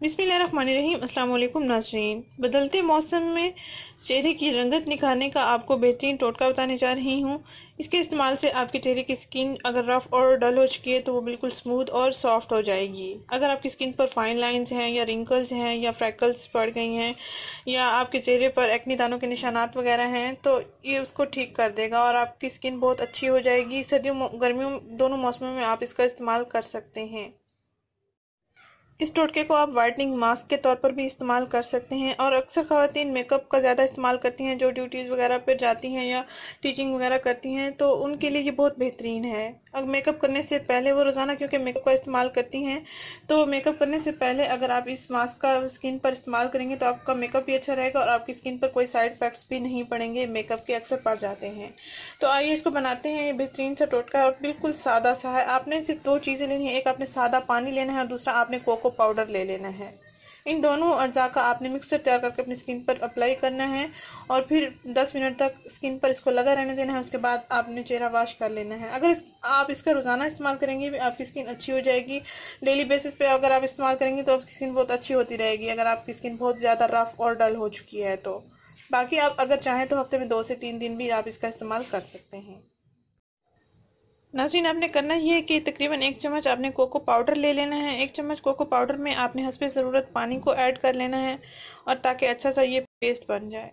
बिस्मिल्लाहिर्रहमानिर्रहीम। अस्सलाम वालेकुम नाज़रीन। बदलते मौसम में चेहरे की रंगत निखारने का आपको बेहतरीन टोटका बताने जा रही हूँ। इसके इस्तेमाल से आपके चेहरे की स्किन अगर रफ और डल हो चुकी है तो वो बिल्कुल स्मूथ और सॉफ्ट हो जाएगी। अगर आपकी स्किन पर फाइन लाइंस हैं या रिंकल्स हैं या फ्रैकल्स पड़ गई हैं या आपके चेहरे पर एक्ने दानों के निशानात वगैरह हैं तो ये उसको ठीक कर देगा और आपकी स्किन बहुत अच्छी हो जाएगी। सर्दियों गर्मियों दोनों मौसमों में आप इसका इस्तेमाल कर सकते हैं। इस टोटके को आप वाइटनिंग मास्क के तौर पर भी इस्तेमाल कर सकते हैं और अक्सर ख़वातीन मेकअप का ज़्यादा इस्तेमाल करती हैं जो ड्यूटीज़ वगैरह पर जाती हैं या टीचिंग वगैरह करती हैं तो उनके लिए ये बहुत बेहतरीन है। अब मेकअप करने से पहले वो रोज़ाना क्योंकि मेकअप का इस्तेमाल करती हैं तो मेकअप करने से पहले अगर आप इस मास्क का स्किन पर इस्तेमाल करेंगे तो आपका मेकअप भी अच्छा रहेगा और आपकी स्किन पर कोई साइड इफेक्ट्स भी नहीं पड़ेंगे। मेकअप के अक्सर पड़ जाते हैं। तो आइए इसको बनाते हैं। ये बेहतरीन सा टोटका और बिल्कुल सादा सा है। आपने सिर्फ दो चीज़ें लेनी है, एक आपने सादा पानी लेना है और दूसरा आपने कोको पाउडर ले लेना है। इन दोनों अज्जा का आपने मिक्सर तैयार करके अपनी स्किन पर अप्लाई करना है और फिर 10 मिनट तक स्किन पर इसको लगा रहने देना है। उसके बाद आपने चेहरा वॉश कर लेना है। अगर आप इसका रोजाना इस्तेमाल करेंगे आपकी स्किन अच्छी हो जाएगी। डेली बेसिस पे अगर आप इस्तेमाल करेंगे तो आपकी स्किन बहुत अच्छी होती रहेगी अगर आपकी स्किन बहुत ज्यादा रफ और डल हो चुकी है तो। बाकी आप अगर चाहें तो हफ्ते में 2 से 3 दिन भी आप इसका इस्तेमाल कर सकते हैं। नाज़रीन, आपने करना ये है कि तकरीबन 1 चम्मच आपने कोको पाउडर ले लेना है। 1 चम्मच कोको पाउडर में आपने हस्बे ज़रूरत पानी को ऐड कर लेना है और ताकि अच्छा सा ये पेस्ट बन जाए।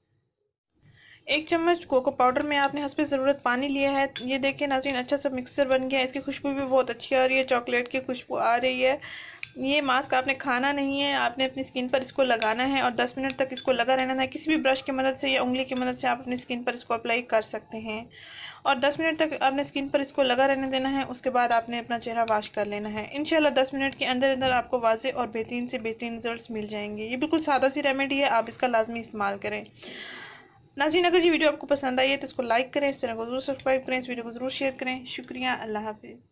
1 चम्मच कोको पाउडर में आपने हस्बे ज़रूरत पानी लिया है। ये देखिए नाज़रीन, अच्छा सा मिक्सचर बन गया है। इसकी खुशबू भी बहुत अच्छी आ रही है, चॉकलेट की खुशबू आ रही है। ये मास्क आपने खाना नहीं है, आपने अपनी स्किन पर इसको लगाना है और 10 मिनट तक इसको लगा रहना है। किसी भी ब्रश की मदद से या उंगली की मदद से आप अपनी स्किन पर इसको अप्लाई कर सकते हैं और 10 मिनट तक आपने स्किन पर इसको लगा रहने देना है। उसके बाद आपने अपना चेहरा वॉश कर लेना है। इंशाल्लाह 10 मिनट के अंदर अंदर आपको वाज़े और बेहतरीन से बेहतरीन रिजल्ट्स मिल जाएंगे। ये बिल्कुल सादा सी रेमेडी है, आप इसका लाजमी इस्तेमाल करें। नाज़रीन, अगर ये वीडियो आपको पसंद आई है तो इसको लाइक करें, इस चैनल को जरूर सब्सक्राइब करें, इस वीडियो को जरूर शेयर करें। शुक्रिया, अल्लाह हाफिज़।